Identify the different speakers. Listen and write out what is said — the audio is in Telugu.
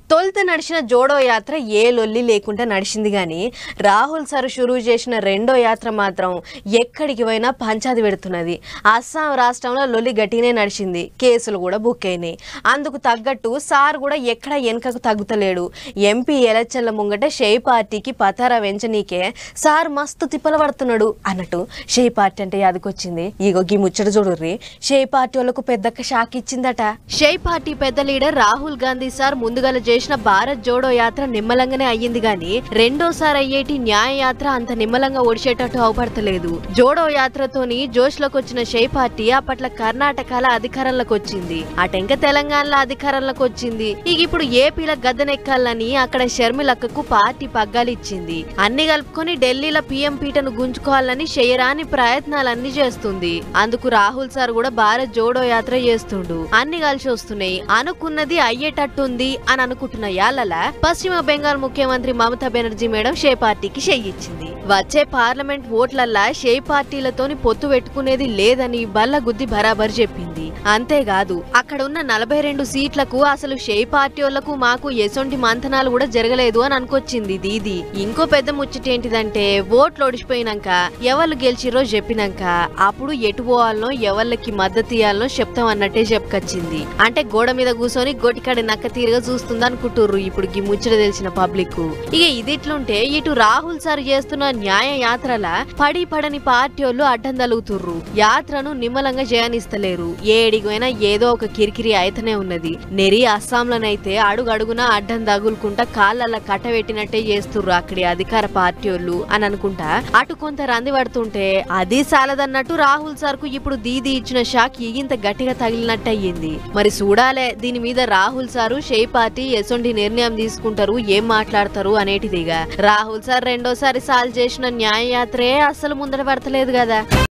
Speaker 1: తొలుత నడిచిన జోడో యాత్ర ఏ లొల్లి లేకుండా నడిచింది గాని రాహుల్ సార్ షురూ చేసిన రెండో యాత్ర మాత్రం ఎక్కడికి పోయినా పంచాది పెడుతున్నది. అస్సాం రాష్ట్రంలో లొల్లి గట్టినే నడిచింది, కేసులు కూడా బుక్ అయినాయి. అందుకు తగ్గట్టు సార్ కూడా ఎక్కడ వెనకకు తగ్గుతలేడు. ఎంపీ ఎలక్షన్ల ముంగట షేయ్ పార్టీకి పతారా వెంచనీకే సార్ మస్తు తిప్పలు పడుతున్నాడు అన్నట్టు షేయ్ పార్టీ అంటే యాదకొచ్చింది. ఇగో గీ ముచ్చట చూడుర్రి. షేయ్ పార్టీ వాళ్ళకు పెద్దక్క షాక్ ఇచ్చిందట. షేయ్ పార్టీ పెద్ద లీడర్ రాహుల్ గాంధీ సార్ ముందుగల చేసిన భారత్ జోడో యాత్ర నిమ్మలంగానే అయ్యింది గాని రెండోసారి అయ్యేటి న్యాయ యాత్ర అంత నిమ్మలంగా ఒడిచేటట్టు అవపడతలేదు. జోడో యాత్రతోని జోష్లోకి వచ్చిన షేయ్ పార్టీ అప్పట్ల కర్ణాటకలో అధికారంలోకి వచ్చింది, అటెంక తెలంగాణలో అధికారంలోకి వచ్చింది. ఇక ఇప్పుడు ఏపీల గద్దెనెక్కాలని అక్కడ షర్మిలక్కకు పార్టీ పగ్గాలు ఇచ్చింది. అన్ని కలుపుకొని ఢిల్లీలో పీఎం పీటను గుంజుకోవాలని చేయరాని ప్రయత్నాలన్నీ చేస్తుంది. అందుకు రాహుల్ సార్ కూడా భారత్ జోడో యాత్ర చేస్తుండు. అన్ని కలిసి వస్తున్నాయి, అనుకున్నది అయ్యేటట్టుంది అని అనుకుంటున్న యాలల పశ్చిమ బెంగాల్ ముఖ్యమంత్రి మమతా బెనర్జీ మేడం షేయ్ పార్టీకి చెయ్యిచ్చింది. వచ్చే పార్లమెంట్ ఓట్లల్లా షేయ్ పార్టీలతోని పొత్తు పెట్టుకునేది లేదని బల్ల గుద్ది బరాబర్ చెప్పింది. అంతేకాదు అక్కడ ఉన్న 42 సీట్లకు అసలు షేయ్ పార్టీ వాళ్లకు మాకు ఎసొంటి మంతనాలు కూడా జరగలేదు అని అనుకొచ్చింది దీది. ఇంకో పెద్ద ముచ్చటేంటిదంటే ఓట్లు ఓడిపోయినాక ఎవరు గెలిచిరో చెప్పినాక అప్పుడు ఎటు పోవాలనో ఎవరికి మద్దతు ఇయ్యాలనో చెప్తాం అన్నట్టే చెప్పుకొచ్చింది. అంటే గోడ మీద కూర్చొని గొటికాడి నక్క తీరుగా చూస్తుంది అనుకుంటుర్రు ఇప్పుడు ఈ ముచ్చట తెలిసిన పబ్లిక్. ఇక ఇదిట్లుంటే ఇటు రాహుల్ సార్ చేస్తున్న న్యాయ యాత్రల పడని పార్టీ వాళ్ళు అడ్డం తలుగుతుర్రు. యాత్రను నిమ్మలంగా జయనిస్తలేరు. ఏడిగైనా ఏదో ఒక కిరికిరి అయితేనే ఉన్నది. నెరి అస్సాంలోనైతే అడుగడుగునా అడ్డం తగులుకుంటా కాళ్ళ కట్టబెట్టినట్టే చేస్తుర్రు అక్కడి అధికార పార్టీ వాళ్ళు అని అనుకుంటా అటు కొంత రంది పడుతుంటే అది సాలదన్నట్టు రాహుల్ సార్ కు ఇప్పుడు దీది ఇచ్చిన షాక్ ఇంత గట్టిగా తగిలినట్టు అయ్యింది. మరి చూడాలే దీని మీద రాహుల్ సారు షేయ్ పార్టీ ఎసొంటి నిర్ణయం తీసుకుంటారు, ఏం మాట్లాడతారు అనేటిదిగా. రాహుల్ సార్ రెండోసారి సాల్ చేసిన న్యాయ యాత్రే అస్సలు ముందర పడతలేదు కదా.